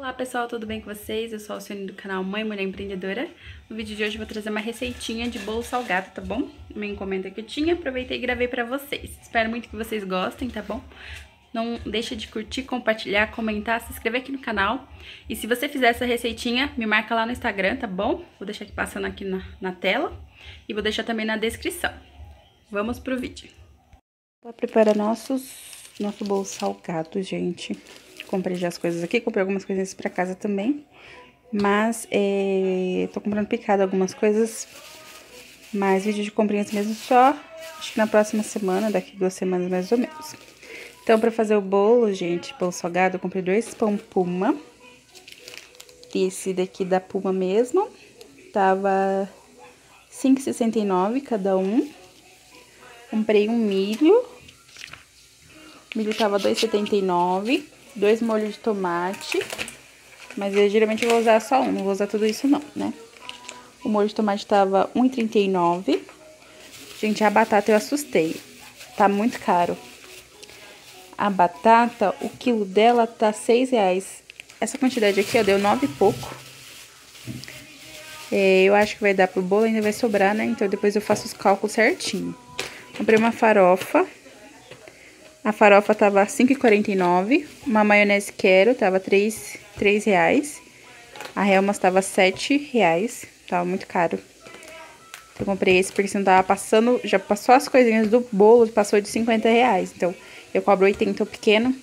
Olá pessoal, tudo bem com vocês? Eu sou a Alcione do canal Mãe Mulher Empreendedora. No vídeo de hoje eu vou trazer uma receitinha de bolo salgado, tá bom? Uma encomenda que eu tinha, aproveitei e gravei pra vocês. Espero muito que vocês gostem, tá bom? Não deixa de curtir, compartilhar, comentar, se inscrever aqui no canal. E se você fizer essa receitinha, me marca lá no Instagram, tá bom? Vou deixar aqui passando aqui na tela e vou deixar também na descrição. Vamos pro vídeo. Vou preparar nosso bolo salgado, gente. Comprei já as coisas aqui, comprei algumas coisinhas pra casa também. Mas, tô comprando picado algumas coisas. Mas vídeo de comprinhas mesmo só, acho que na próxima semana, daqui 2 semanas mais ou menos. Então, pra fazer o bolo, gente, bolo salgado, eu comprei 2 pão Puma. Esse daqui da Puma mesmo. Tava R$5,69 cada um. Comprei um milho. O milho tava R$2,79. 2 molhos de tomate, mas eu geralmente vou usar só um, não vou usar tudo isso não, né? O molho de tomate tava R$1,39. Gente, a batata eu assustei, tá muito caro. A batata, o quilo dela tá R$6. Essa quantidade aqui, ó, deu 9 e pouco. Eu acho que vai dar pro bolo, ainda vai sobrar, né? Então depois eu faço os cálculos certinho. Comprei uma farofa. A farofa tava R$5,49, uma maionese Quero tava R$3. A Hellmann's tava R$7, tava muito caro. Eu comprei esse porque se não tava passando, já passou as coisinhas do bolo, passou de R$50. Então, eu cobro 80 o pequeno.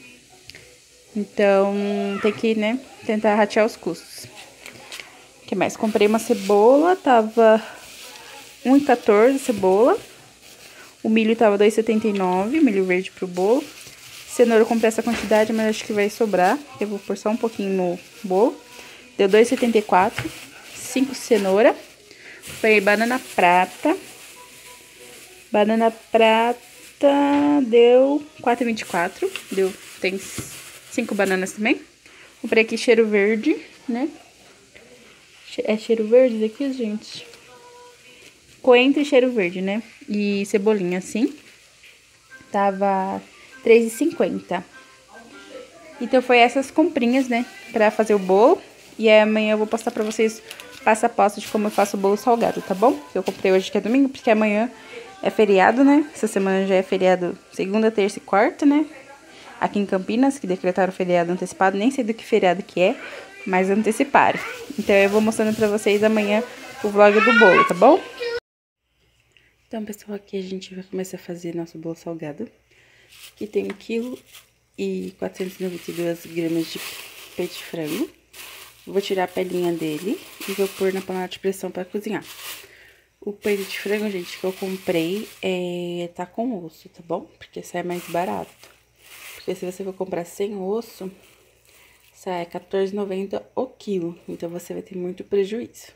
Então, tem que, né, tentar ratear os custos. O que mais? Comprei uma cebola, tava R$1,14 cebola. O milho tava R$2,79, milho verde pro bolo. Cenoura eu comprei essa quantidade, mas acho que vai sobrar. Eu vou pôr só um pouquinho no bolo. Deu R$2,74. 5 cenoura. Comprei banana prata. Banana prata deu R$4,24. Tem 5 bananas também. Comprei aqui cheiro verde, né? É cheiro verde daqui, gente? Coentro e cheiro verde, né? E cebolinha, assim. Tava R$3,50. Então, foi essas comprinhas, né? Pra fazer o bolo. E aí, amanhã eu vou postar pra vocês passo a passo de como eu faço o bolo salgado, tá bom? Eu comprei hoje, que é domingo, porque amanhã é feriado, né? Essa semana já é feriado segunda, terça e quarta, né? Aqui em Campinas, que decretaram feriado antecipado. Nem sei do que feriado que é, mas anteciparam. Então, eu vou mostrando pra vocês amanhã o vlog do bolo, tá bom? Então, pessoal, aqui a gente vai começar a fazer nosso bolo salgado. Aqui tem 1 kg e 492 gramas de peito de frango. Vou tirar a pelinha dele e vou pôr na panela de pressão para cozinhar. O peito de frango, gente, que eu comprei, tá com osso, tá bom? Porque sai mais barato. Porque se você for comprar sem osso, sai R$14,90 o quilo. Então, você vai ter muito prejuízo.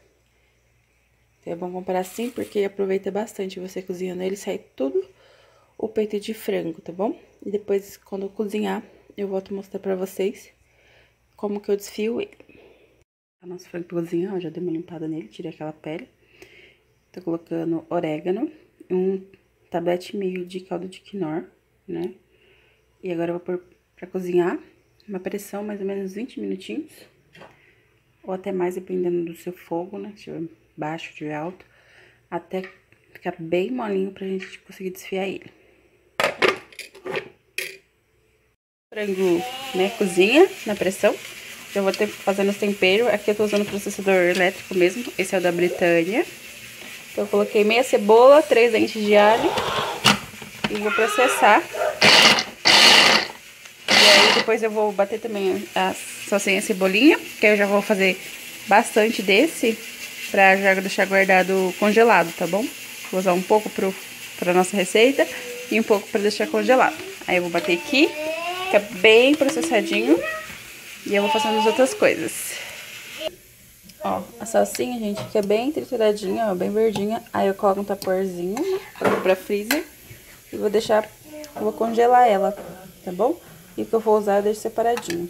É bom comprar assim, porque aproveita bastante você cozinhando ele, sai tudo o peito de frango, tá bom? E depois, quando eu cozinhar, eu volto a mostrar pra vocês como que eu desfio ele. O nosso frango pra cozinhar, ó, já dei uma limpada nele, tirei aquela pele. Tô colocando orégano, 1 tablete e meio de caldo de quinor, né? E agora eu vou pôr pra cozinhar, uma pressão mais ou menos 20 minutinhos. Ou até mais, dependendo do seu fogo, né? Se tiver baixo, de alto, até ficar bem molinho pra gente conseguir desfiar ele. O frango, né, cozinha na pressão. Eu vou ter fazendo os temperos. Aqui eu tô usando processador elétrico mesmo. Esse é o da Britânia. Então, eu coloquei meia cebola, 3 dentes de alho. E vou processar. E aí, depois eu vou bater também a salsinha e a cebolinha. Que aí eu já vou fazer bastante desse. Pra já deixar guardado congelado, tá bom? Vou usar um pouco pra nossa receita e um pouco pra deixar congelado. Aí eu vou bater aqui, fica bem processadinho. E eu vou fazendo as outras coisas. Ó, a salsinha, gente, fica bem trituradinha, ó, bem verdinha. Aí eu coloco um taporzinho, né, pra freezer. E vou deixar, vou congelar ela, tá bom? E o que eu vou usar eu deixo separadinho.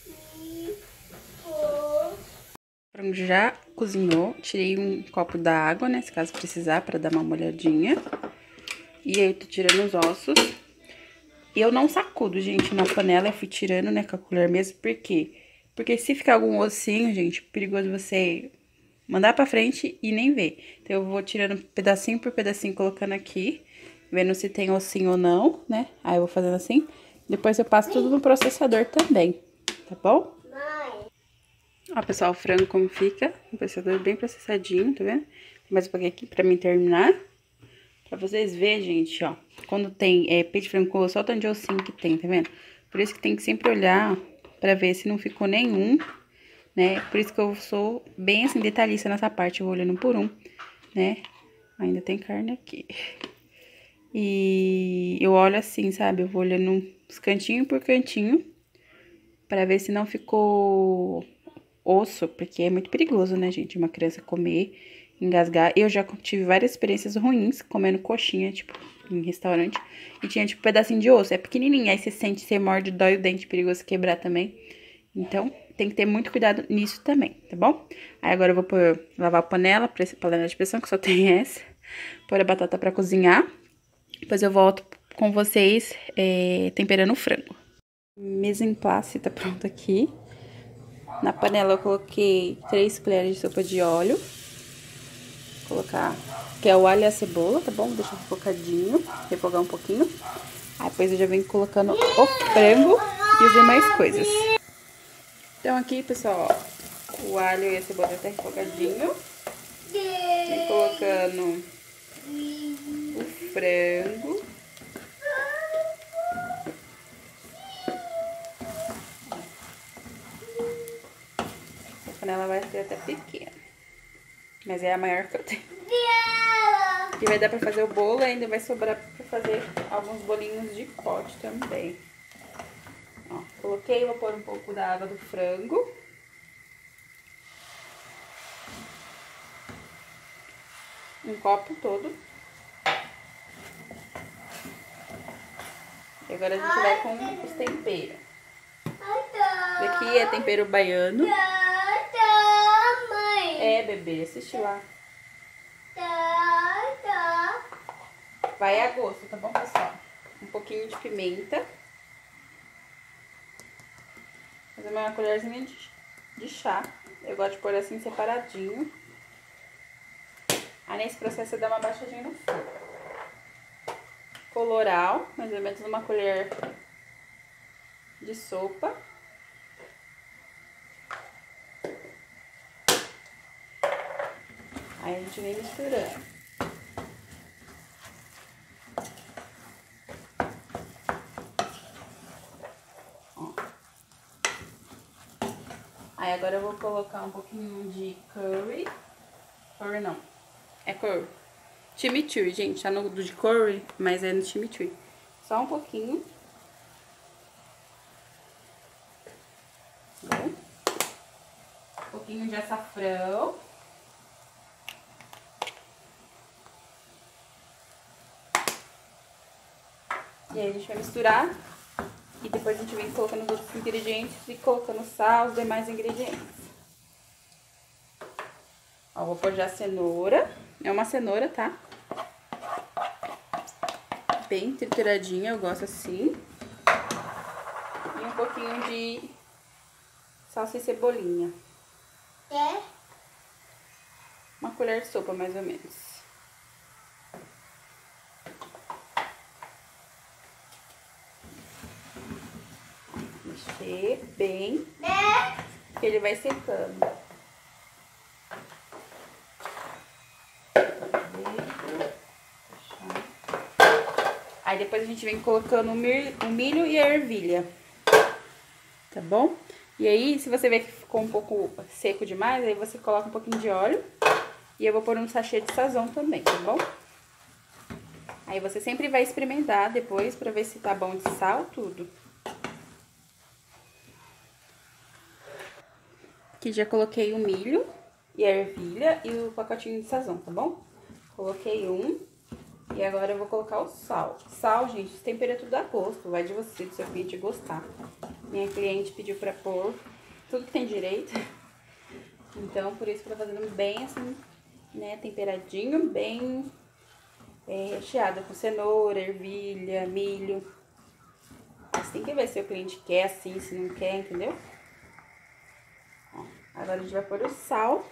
O frango já cozinhou, tirei um copo da água, né, se caso precisar, pra dar uma molhadinha. E aí eu tô tirando os ossos. E eu não sacudo, gente, na panela, eu fui tirando, né, com a colher mesmo, porque Porque se ficar algum ossinho, gente, perigoso você mandar pra frente e nem ver. Então, eu vou tirando pedacinho por pedacinho, colocando aqui, vendo se tem ossinho ou não, né? Aí, eu vou fazendo assim. Depois, eu passo tudo no processador também, tá bom? Ó, pessoal, o frango como fica. O processador bem processadinho, tá vendo? Tem mais um pouquinho aqui pra mim terminar. Pra vocês verem, gente, ó. Quando tem peito de frango com osso, olha o tanto de ossinho que tem, tá vendo? Por isso que tem que sempre olhar pra ver se não ficou nenhum, né? Por isso que eu sou bem, assim, detalhista nessa parte. Eu vou olhando por um, né? Ainda tem carne aqui. E eu olho assim, sabe? Eu vou olhando uns cantinho por cantinho pra ver se não ficou osso, porque é muito perigoso, né, gente? Uma criança comer, engasgar. Eu já tive várias experiências ruins comendo coxinha, tipo, em restaurante. E tinha, tipo, um pedacinho de osso. É pequenininho, aí você sente, você morde, dói o dente, perigoso quebrar também. Então, tem que ter muito cuidado nisso também, tá bom? Aí agora eu vou lavar a panela, panela de pressão, que só tem essa. Pôr a batata pra cozinhar. Depois eu volto com vocês temperando o frango. Mise en place tá pronto aqui. Na panela eu coloquei 3 colheres de sopa de óleo. Vou colocar, que é o alho e a cebola, tá bom? Vou deixar focadinho, refogar um pouquinho. Aí depois eu já venho colocando o frango e as demais coisas. Então aqui, pessoal, ó, o alho e a cebola já tá refogadinho. Vem colocando o frango. A panela vai ser até pequena, mas é a maior que eu tenho. E vai dar pra fazer o bolo, ainda vai sobrar pra fazer alguns bolinhos de pote também. Ó, coloquei, vou pôr um pouco da água do frango. Um copo todo. E agora a gente vai com os temperos. Esse aqui é tempero baiano. É, bebê, assiste lá. Vai a gosto, tá bom, pessoal? Um pouquinho de pimenta. Fazer uma colherzinha de chá. Eu gosto de pôr assim separadinho. Aí nesse processo eu dou uma baixadinha no fogo. Coloral, mais ou menos uma colher de sopa. Aí a gente vem misturando. Ó. Aí agora eu vou colocar um pouquinho de curry. Curry não, é curry. Chimichurri, gente, tá no de curry, mas é no chimichurri. Só um pouquinho. Bom. Um pouquinho de açafrão. E aí a gente vai misturar. E depois a gente vem colocando os outros ingredientes e colocando sal, os demais ingredientes. Ó, vou pôr já a cenoura. É uma cenoura, tá? Bem trituradinha, eu gosto assim. E um pouquinho de salsa e cebolinha. Uma colher de sopa, mais ou menos. Mexer bem, que ele vai secando. Aí depois a gente vem colocando o milho e a ervilha, tá bom? E aí, se você ver que ficou um pouco seco demais, aí você coloca um pouquinho de óleo. E eu vou pôr um sachê de sazon também, tá bom? Aí você sempre vai experimentar depois pra ver se tá bom de sal, tudo. Aqui já coloquei o milho e a ervilha e o pacotinho de sazon, tá bom? Coloquei um. E agora eu vou colocar o sal. Sal, gente, tempera tudo a gosto. Vai de você, do seu cliente gostar. Minha cliente pediu pra pôr tudo que tem direito. Então, por isso que eu tô fazendo bem assim, né, temperadinho, bem recheado com cenoura, ervilha, milho. Mas tem que ver se o cliente quer assim, se não quer, entendeu? Agora a gente vai pôr o sal.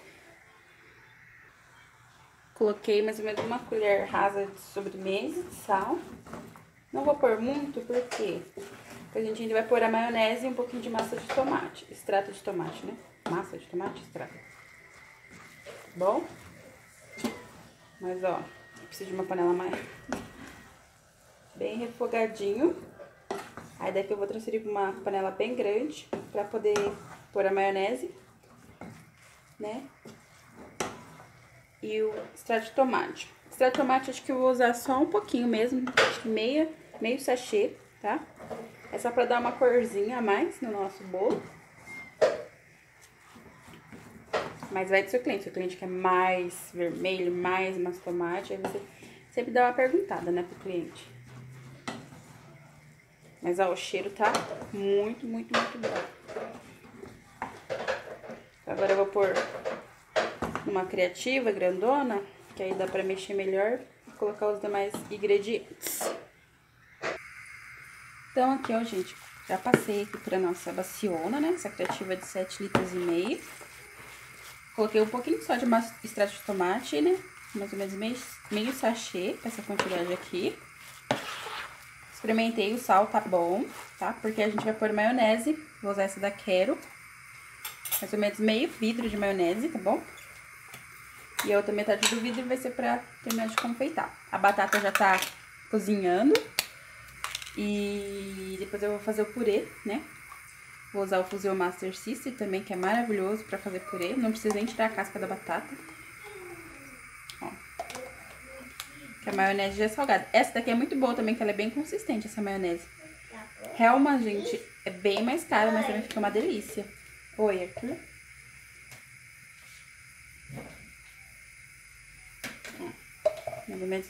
Coloquei mais ou menos uma colher rasa de sobremesa de sal. Não vou pôr muito, porque a gente ainda vai pôr a maionese e um pouquinho de massa de tomate. Extrato de tomate, né? Massa de tomate, extrato. Bom? Mas, ó, eu preciso de uma panela mais bem refogadinho. Aí daqui eu vou transferir pra uma panela bem grande pra poder pôr a maionese, né? E o extrato de tomate. Extrato de tomate acho que eu vou usar só um pouquinho mesmo, acho que meio sachê, tá? É só pra dar uma corzinha a mais no nosso bolo. Mas vai do seu cliente quer mais vermelho, mais tomate, aí você sempre dá uma perguntada, né, pro cliente. Mas, ó, o cheiro tá muito, muito, muito bom. Agora eu vou pôr uma criativa grandona, que aí dá pra mexer melhor e colocar os demais ingredientes. Então, aqui, ó, gente, já passei aqui pra nossa baciona, né, essa criativa de 7,5 litros. Coloquei um pouquinho só de extrato de tomate, né, mais ou menos meio sachê, essa quantidade aqui. Experimentei, o sal tá bom, tá? Porque a gente vai pôr maionese, vou usar essa da Quero. Mais ou menos meio vidro de maionese, tá bom? E a outra metade do vidro vai ser pra terminar de confeitar. A batata já tá cozinhando. E depois eu vou fazer o purê, né? Vou usar o Fusel Master System também, que é maravilhoso pra fazer purê. Não precisa nem tirar a casca da batata. Ó. Que a maionese já é salgada. Essa daqui é muito boa também, que ela é bem consistente, essa maionese. Helma, gente, é bem mais cara, mas também fica uma delícia. Oi, Arthur. Mais ou menos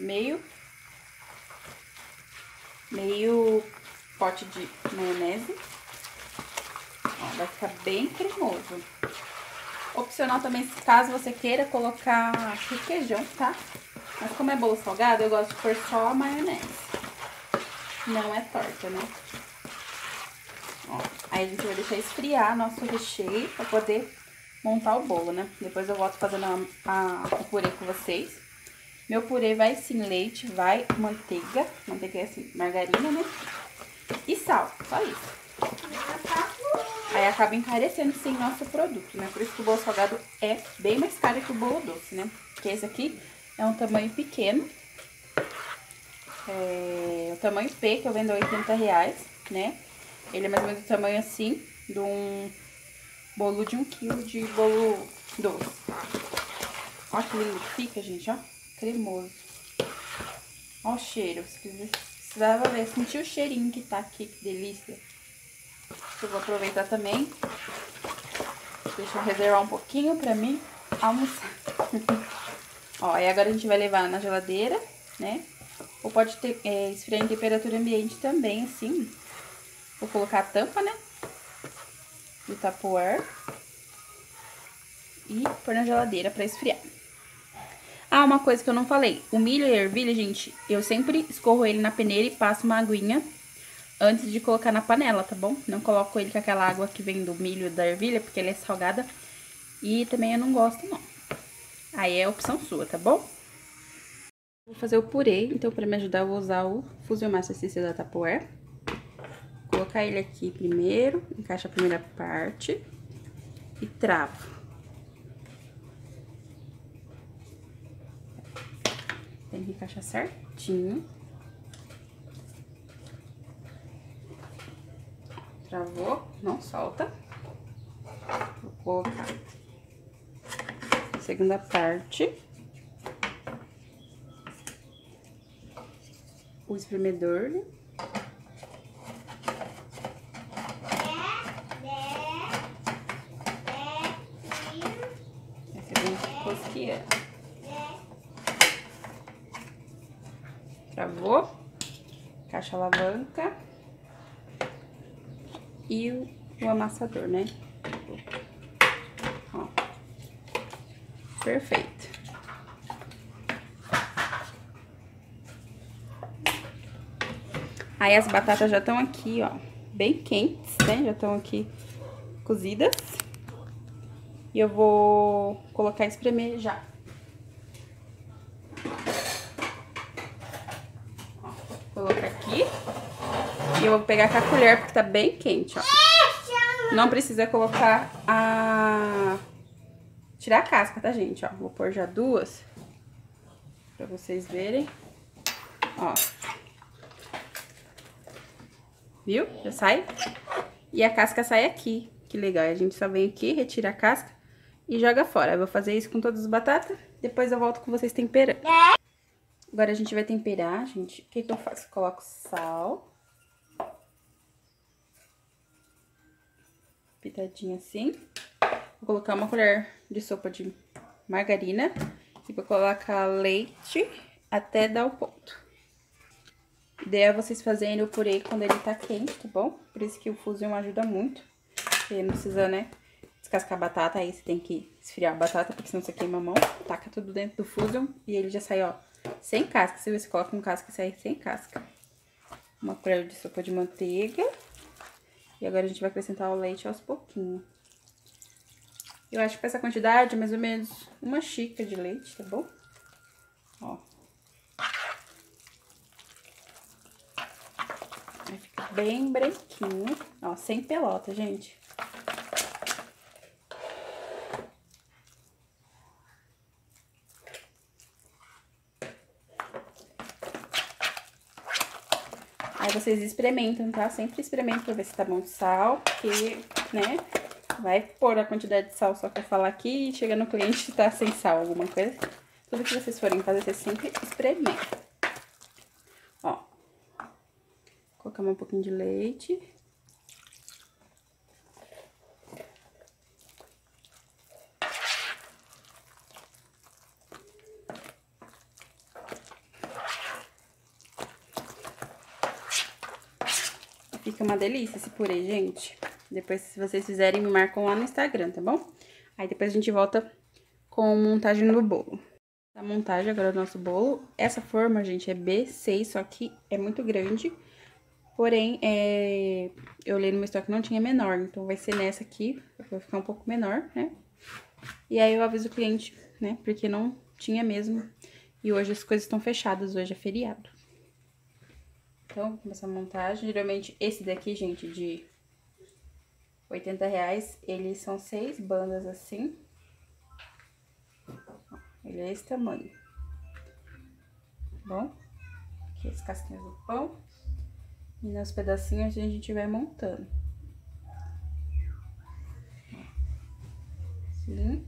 meio pote de maionese. Ó, vai ficar bem cremoso. Opcional também, caso você queira colocar requeijão, tá? Mas como é bolo salgado, eu gosto de pôr só a maionese. Não é torta, né? Ó, aí a gente vai deixar esfriar nosso recheio pra poder montar o bolo, né? Depois eu volto fazendo o purê com vocês. Meu purê vai sim leite, vai manteiga. Manteiga é assim, margarina, né? E sal, só isso. Aí acaba encarecendo sim nosso produto, né? Por isso que o bolo salgado é bem mais caro que o bolo doce, né? Porque esse aqui é um tamanho pequeno. É o tamanho P, que eu vendo R$80, né? Ele é mais ou menos o tamanho assim de um bolo de 1 quilo de bolo doce. Olha que lindo que fica, gente, ó. Cremoso. Ó o cheiro. Precisava ver, sentir o cheirinho que tá aqui, que delícia. Eu vou aproveitar também. Deixa eu reservar um pouquinho pra mim almoçar. Ó, e agora a gente vai levar na geladeira, né? Ou pode ter, esfriar em temperatura ambiente também, assim. Vou colocar a tampa, né? Do Tupperware. E pôr na geladeira pra esfriar. Ah, uma coisa que eu não falei. O milho e a ervilha, gente, eu sempre escorro ele na peneira e passo uma aguinha antes de colocar na panela, tá bom? Não coloco ele com aquela água que vem do milho e da ervilha, porque ele é salgada. E também eu não gosto, não. Aí é opção sua, tá bom? Vou fazer o purê, então pra me ajudar eu vou usar o Fusel Master System da Tupperware. Colocar ele aqui primeiro, encaixa a primeira parte e travo. Tem que encaixar certinho. Travou, não solta. Vou colocar a segunda parte. O espremedor. Essa vem cosqueando. Travou. Caixa alavanca. E o amassador, né? Ó. Perfeito. Aí as batatas já estão aqui, ó, bem quentes, né? Já estão aqui cozidas. E eu vou colocar e espremer já. Ó, vou colocar aqui. E eu vou pegar com a colher, porque tá bem quente, ó. Não precisa colocar tirar a casca, tá, gente? Ó, vou pôr já 2 pra vocês verem. Ó. Viu? Já sai. E a casca sai aqui. Que legal. A gente só vem aqui, retira a casca e joga fora. Eu vou fazer isso com todas as batatas. Depois eu volto com vocês temperando. Agora a gente vai temperar, gente. O que que eu faço? Coloco sal. Pitadinha assim. Vou colocar uma colher de sopa de margarina. E vou colocar leite até dar o ponto. A ideia é vocês fazerem o purê quando ele tá quente, tá bom? Por isso que o Fusion ajuda muito. Porque não precisa, né, descascar a batata, aí você tem que esfriar a batata, porque senão você queima a mão. Taca tudo dentro do Fusion e ele já sai, ó, sem casca. Se você coloca com casca, sai sem casca. Uma colher de sopa de manteiga. E agora a gente vai acrescentar o leite aos pouquinhos. Eu acho que pra essa quantidade, mais ou menos uma xícara de leite, tá bom? Ó. Aí fica bem branquinho, ó, sem pelota, gente. Aí vocês experimentam, tá? Sempre experimentem pra ver se tá bom de sal, porque, né, vai pôr a quantidade de sal só pra falar aqui e chega no cliente e tá sem sal, alguma coisa. Tudo que vocês forem fazer, vocês sempre experimentam. Ó. Colocamos um pouquinho de leite. Fica uma delícia esse purê, gente. Depois, se vocês fizerem, me marcam lá no Instagram, tá bom? Aí depois a gente volta com a montagem do bolo. A montagem agora do nosso bolo. Essa forma, gente, é B6, só que é muito grande. Porém, eu olhei no meu estoque, não tinha menor, então vai ser nessa aqui, vai ficar um pouco menor, né? E aí eu aviso o cliente, né, porque não tinha mesmo. E hoje as coisas estão fechadas, hoje é feriado. Então, vou começar a montagem. Geralmente, esse daqui, gente, de R$80, eles são 6 bandas assim. Ele é esse tamanho. Bom, aqui as casquinhas do pão. E nos pedacinhos a gente vai montando. Assim.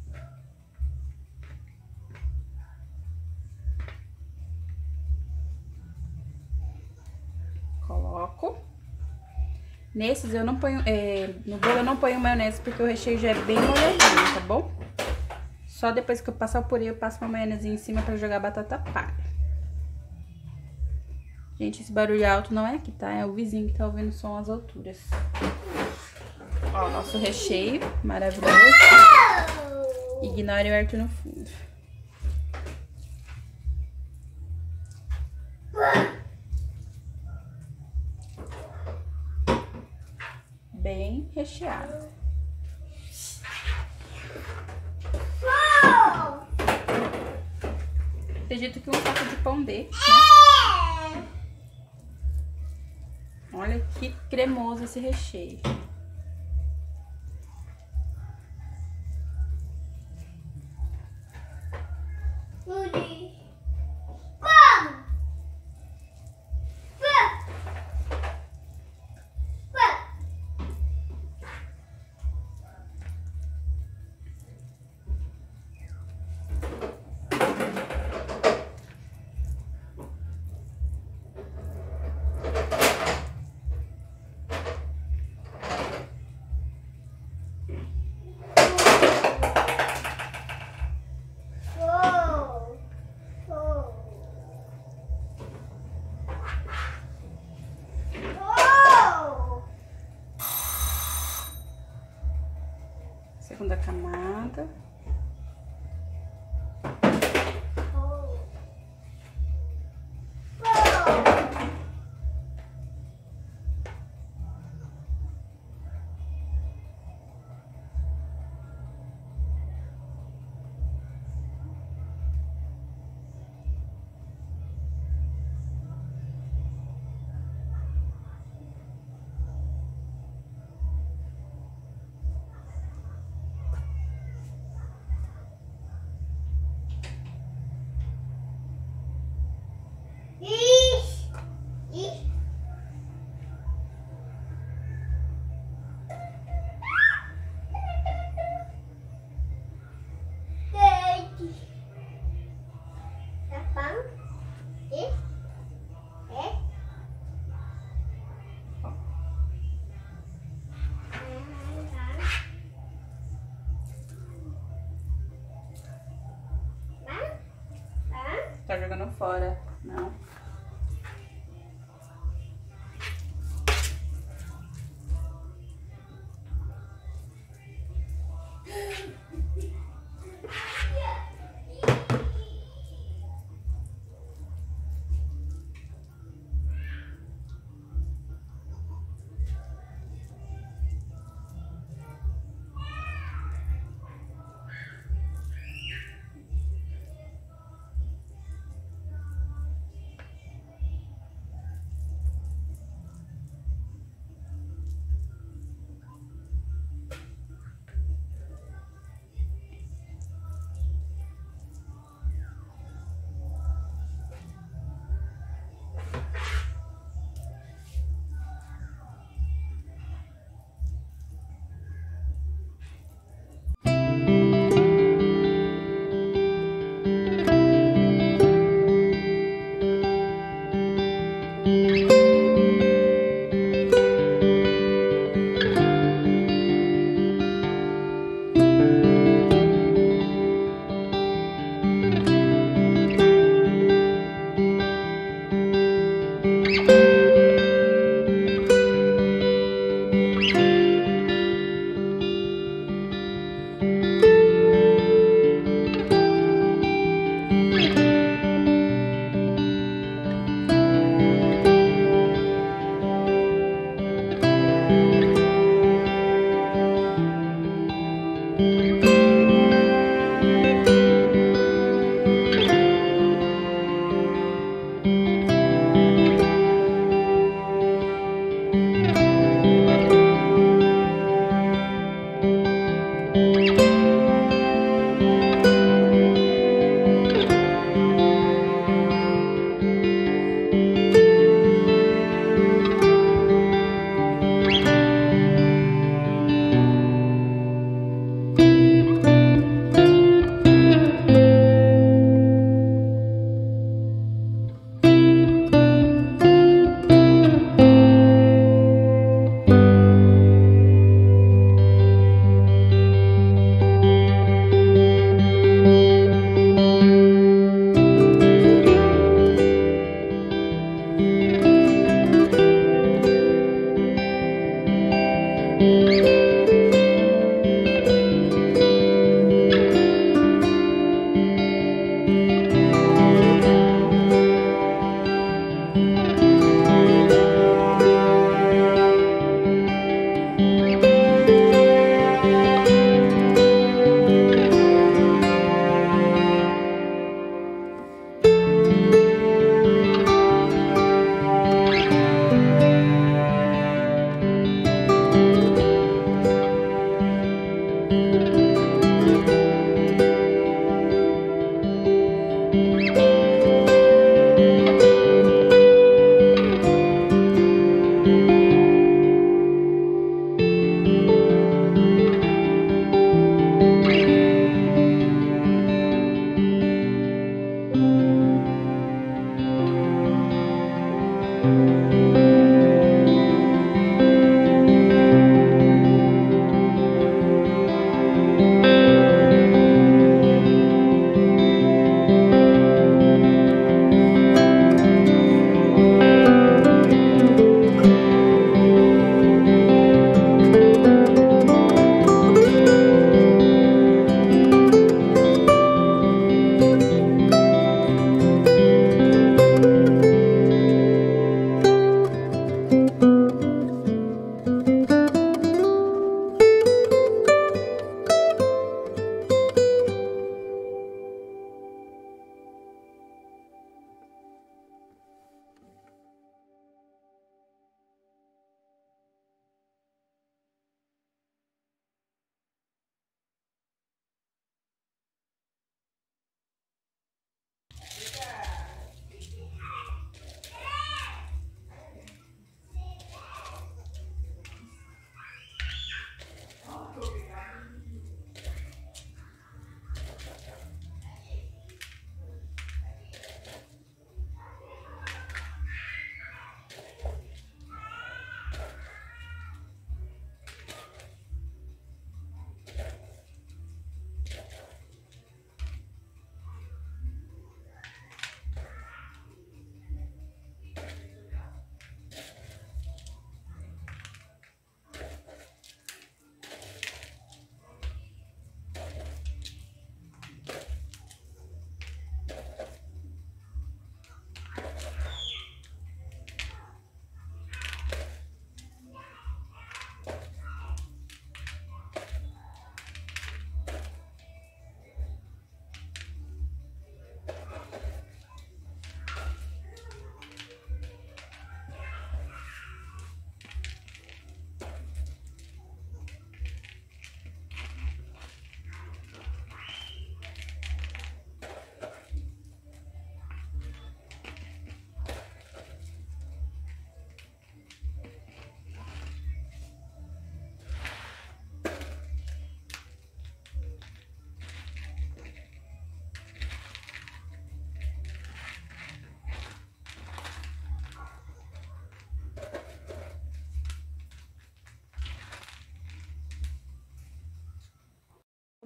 Coloco. Nesses eu não ponho, no bolo eu não ponho maionese porque o recheio já é bem molhadinho, tá bom? Só depois que eu passar o purê eu passo uma maionese em cima pra jogar batata palha. Gente, esse barulho alto não é aqui, tá? É o vizinho que tá ouvindo o som às alturas. Ó, nosso recheio maravilhoso. Ignore o Arthur no fundo. Bem recheado. Acredito que um saco de pão dê, né? Olha que cremoso esse recheio. Segunda camada. Tá jogando fora, não.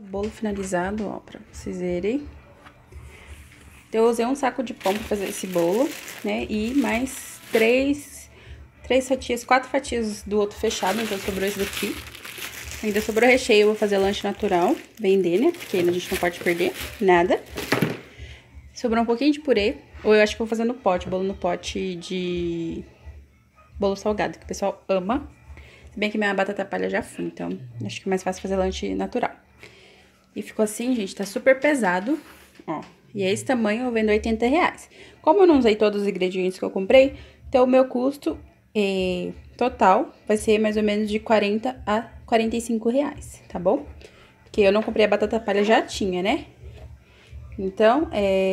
bolo finalizado, ó, pra vocês verem. Então, eu usei um saco de pão pra fazer esse bolo, né? E mais três fatias, 4 fatias do outro fechado, então sobrou esse daqui. Ainda sobrou recheio, eu vou fazer lanche natural, vender, né? Porque a gente não pode perder nada. Sobrou um pouquinho de purê, ou eu acho que vou fazer no pote, bolo no pote de bolo salgado, que o pessoal ama. Se bem que minha batata palha já foi, então acho que é mais fácil fazer lanche natural. E ficou assim, gente, tá super pesado, ó. E é esse tamanho, eu vendo R$80. Como eu não usei todos os ingredientes que eu comprei, então o meu custo total vai ser mais ou menos de R$40 a R$45, tá bom? Porque eu não comprei a batata palha, já tinha, né? Então,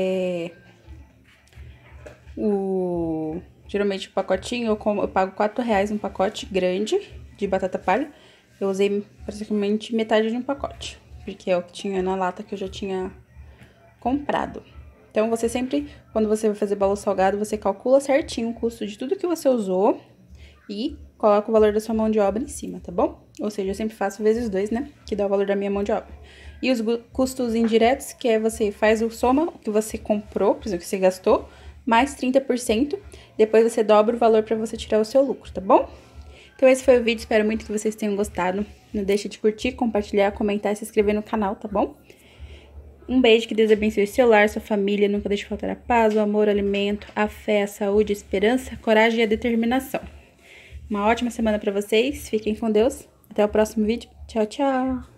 geralmente o pacotinho, eu pago R$4 um pacote grande de batata palha. Eu usei praticamente metade de um pacote, porque é o que tinha na lata que eu já tinha comprado. Então, você sempre, quando você vai fazer bolo salgado, você calcula certinho o custo de tudo que você usou e coloca o valor da sua mão de obra em cima, tá bom? Ou seja, eu sempre faço vezes 2, né? Que dá o valor da minha mão de obra. E os custos indiretos, que é você faz o soma, o que você comprou, por exemplo, que você gastou, mais 30%. Depois você dobra o valor pra você tirar o seu lucro, tá bom? Então, esse foi o vídeo. Espero muito que vocês tenham gostado. Não deixe de curtir, compartilhar, comentar e se inscrever no canal, tá bom? Um beijo, que Deus abençoe o seu lar, sua família. Nunca deixe faltar a paz, o amor, o alimento, a fé, a saúde, a esperança, a coragem e a determinação. Uma ótima semana pra vocês. Fiquem com Deus. Até o próximo vídeo. Tchau, tchau!